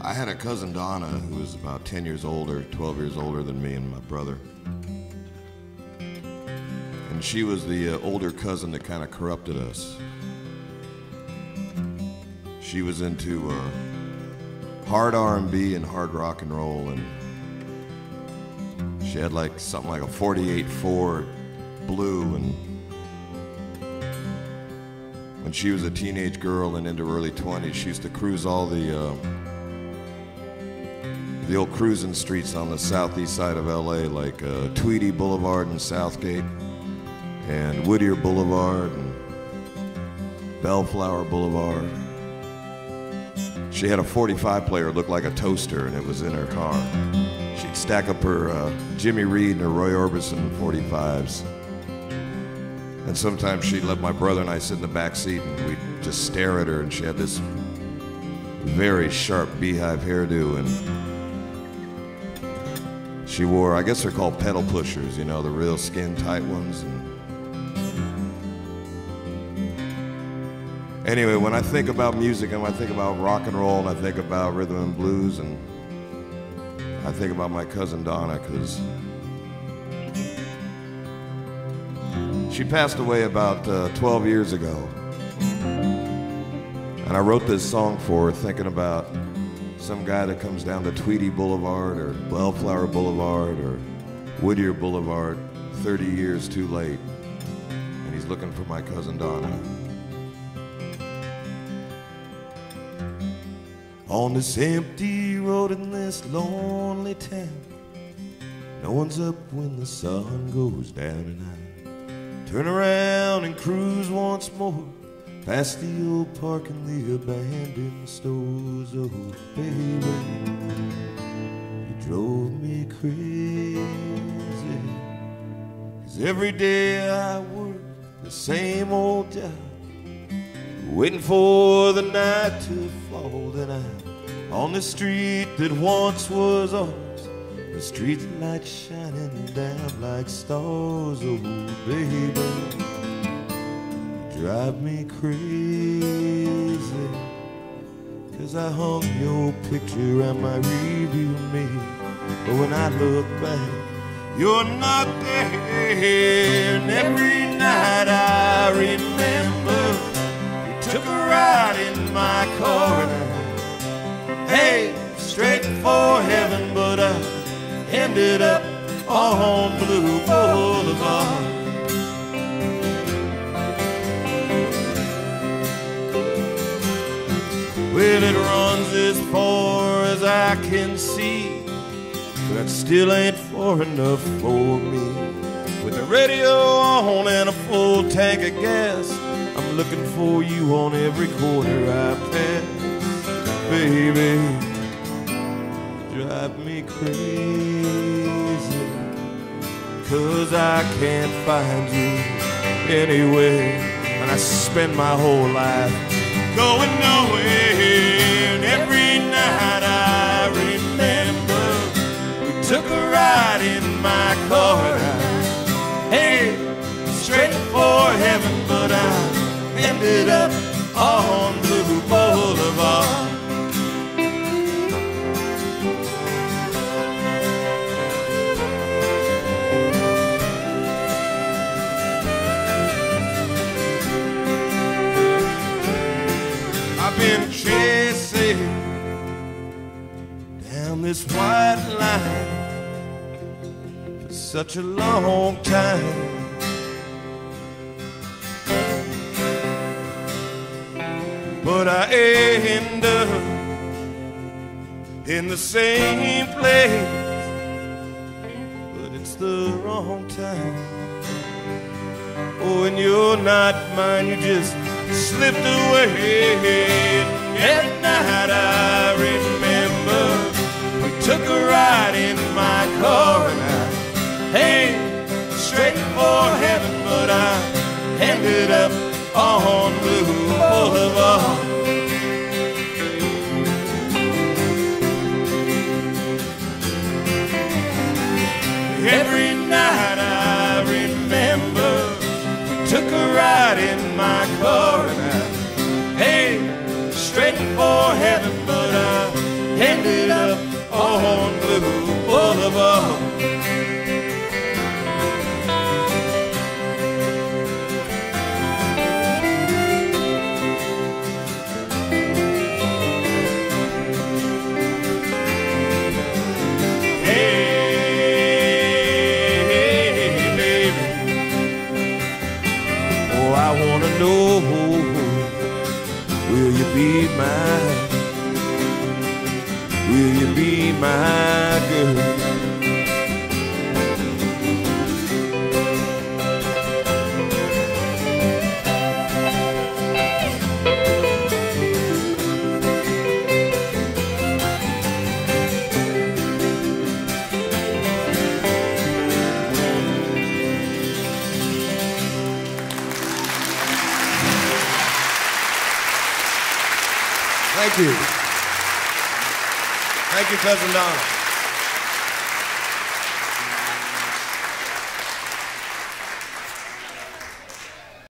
I had a cousin Donna who was about 10 years older, 12 years older than me and my brother. And she was the older cousin that kind of corrupted us. She was into hard R&B and hard rock and roll, and she had like something like a 48 Ford Blue, and when she was a teenage girl and into her early 20s, she used to cruise all the old cruising streets on the southeast side of LA, like Tweedy Boulevard and Southgate, and Whittier Boulevard and Bellflower Boulevard. She had a 45 player, looked like a toaster, and it was in her car. She'd stack up her Jimmy Reed and her Roy Orbison 45s. And sometimes she'd let my brother and I sit in the back seat, and we'd just stare at her, and she had this very sharp beehive hairdo, and she wore, I guess they're called pedal pushers, you know, the real skin tight ones. And anyway, when I think about music and when I think about rock and roll and I think about rhythm and blues, and I think about my cousin Donna, because she passed away about 12 years ago. And I wrote this song for her thinking about some guy that comes down to Tweedy Boulevard or Bellflower Boulevard or Whittier Boulevard 30 years too late, and he's looking for my cousin Donna. On this empty road in this lonely town, no one's up when the sun goes down, and I turn around and cruise once more past the old park and the abandoned stores. Oh, baby, you drove me crazy, 'cause every day I work the same old job, waiting for the night to fall. Then I'm on the street that once was ours, the street lights shining down like stars. Oh, baby, you drive me crazy, 'cause I hung your picture on my rearview mirror, but when I look back, you're not there. And every night I remember you took a ride in my car, and I headed straight for heaven, but I ended up on Blue Boulevard. Well, it runs as far as I can see, but it still ain't far enough for me. With the radio on and a full tank of gas, I'm looking for you on every corner I pass. Baby, drive me crazy, 'cause I can't find you anywhere, and I spend my whole life going nowhere. And every night I remember we took a ride in my car, hey, straight for heaven, but I ended up on Blue Boulevard. I've been chasing down this white line for such a long time, but I end up in the same place, but it's the wrong time. Oh, and you're not mine, you just slipped away. Every night I remember we took a ride in my car, and I headed straight for heaven, but I ended up on Blue Boulevard. Every night I remember we took a ride in my car, and I headed straight for heaven, but I ended I wanna know, will you be mine? Will you be my girl? Thank you. Thank you, Cousin Donna.